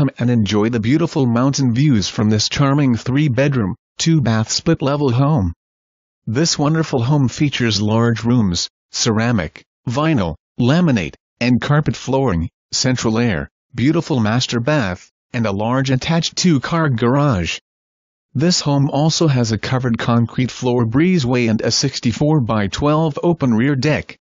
come and enjoy the beautiful mountain views from this charming 3-bedroom, 2-bath split-level home. This wonderful home features large rooms, ceramic, vinyl, laminate, and carpet flooring, central air, beautiful master bath, and a large attached 2-car garage. This home also has a covered concrete floor breezeway and a 64 by 12 open rear deck.